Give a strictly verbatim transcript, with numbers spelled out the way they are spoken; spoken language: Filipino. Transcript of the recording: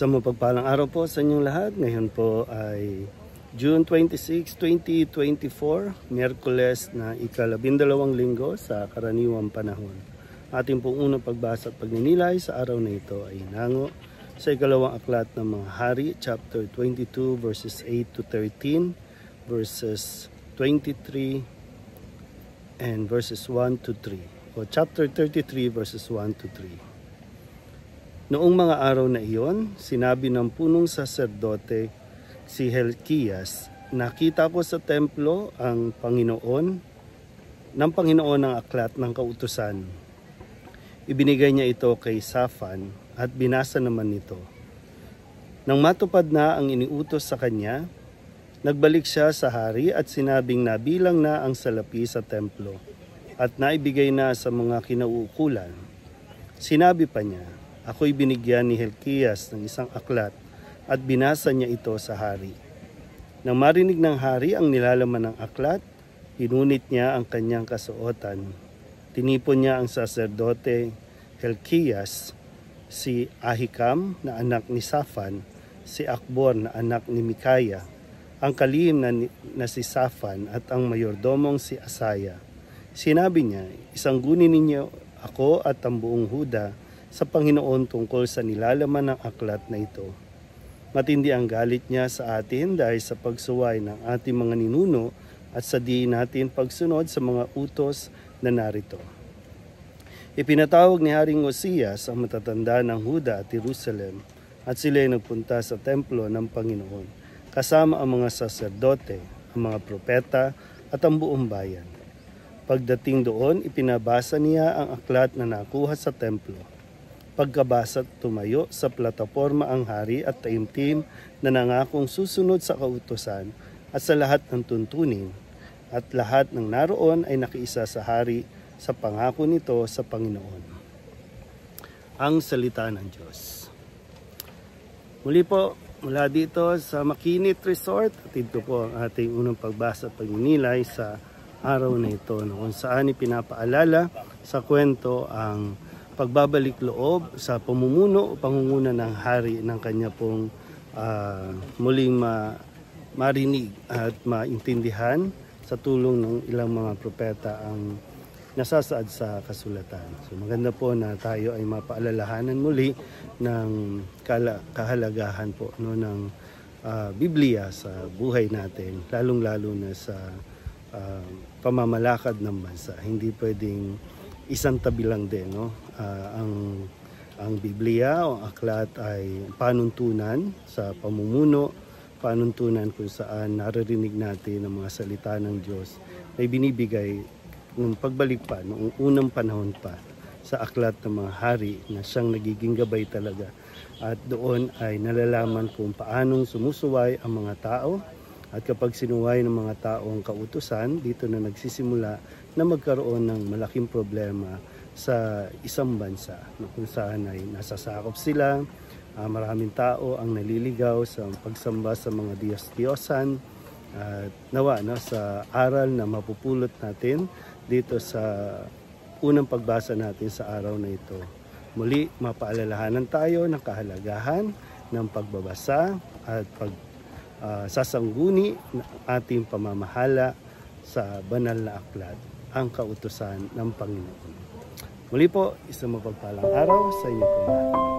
Isang mapagpalang araw po sa inyong lahat. Ngayon po ay June twenty-sixth, twenty twenty-four, Miyerkules na ikalabindalawang linggo sa karaniwang panahon. Ating pong unang pagbasa at pagninilay sa araw na ito ay hinango sa ikalawang aklat ng mga hari, chapter twenty-two, verses eight to thirteen, verses twenty-three, and verses one to three. O chapter thirty-three, verses one to three. Noong mga araw na iyon, sinabi ng punong saserdote si Hilkias, nakita ko sa templo ang Panginoon, ng Panginoon ang aklat ng kautusan. Ibinigay niya ito kay Shaphan at binasa naman nito. Nang matupad na ang iniutos sa kanya, nagbalik siya sa hari at sinabing nabilang na ang salapi sa templo at naibigay na sa mga kinauukulan. Sinabi pa niya, ako'y binigyan ni Hilkias ng isang aklat at binasa niya ito sa hari. Nang marinig ng hari ang nilalaman ng aklat, hinunit niya ang kanyang kasuotan. Tinipon niya ang saserdote Hilkias, si Ahikam na anak ni Shaphan, si Akbor na anak ni Mikaya, ang kalihim na, na si Shaphan at ang mayordomong si Asaya. Sinabi niya, isanggunin ninyo ako at ang buong Huda sa Panginoon tungkol sa nilalaman ng aklat na ito. Matindi ang galit niya sa atin dahil sa pagsuway ng ating mga ninuno at sa di natin pagsunod sa mga utos na narito. Ipinatawag ni Haring Osias ang matatanda ng Huda at Jerusalem at sila ay nagpunta sa templo ng Panginoon kasama ang mga saserdote, ang mga propeta at ang buong bayan. Pagdating doon, ipinabasa niya ang aklat na nakuha sa templo. Pagkabasa, tumayo sa plataporma ang hari at taimtim na nangakong susunod sa kautusan at sa lahat ng tuntunin, at lahat ng naroon ay nakiisa sa hari sa pangako nito sa Panginoon. Ang salita ng Diyos. Muli po, mula dito sa Makinit Resort, at ito po ang ating unang pagbasa at pagninilay sa araw na ito, no, kung saan ipinapaalala sa kwento ang pagbabalik loob sa pamumuno o pangunguna ng hari ng kanya pong uh, muling ma marinig at maintindihan sa tulong ng ilang mga propeta ang nasasaad sa kasulatan. So maganda po na tayo ay mapaalalahanan muli ng kahalagahan po no, ng uh, Biblia sa buhay natin, lalong-lalo na sa uh, pamamalakad ng bansa. Hindi pwedeng isang tabi lang din, no? Uh, ang ang Biblia o aklat ay panuntunan sa pamumuno, panuntunan kung saan naririnig natin ang mga salita ng Diyos na binibigay ng pagbalik pa noong unang panahon pa sa aklat ng mga hari na siyang nagiging gabay talaga. At doon ay nalalaman kung paanong sumusuway ang mga tao. At kapag sinuway ng mga tao ang kautusan, dito na nagsisimula na magkaroon ng malaking problema sa isang bansa, kung saan ay nasasakop sila, uh, maraming tao ang naliligaw sa pagsamba sa mga Diyos-Diyosan, at uh, nawa no, sa aral na mapupulot natin dito sa unang pagbasa natin sa araw na ito. Muli, mapaalalahanan tayo ng kahalagahan ng pagbabasa at pag Uh, sasangguni ng ating pamamahala sa banal na aklat, ang kautusan ng Panginoon. Muli po, isang mapagpalang araw sa inyo po.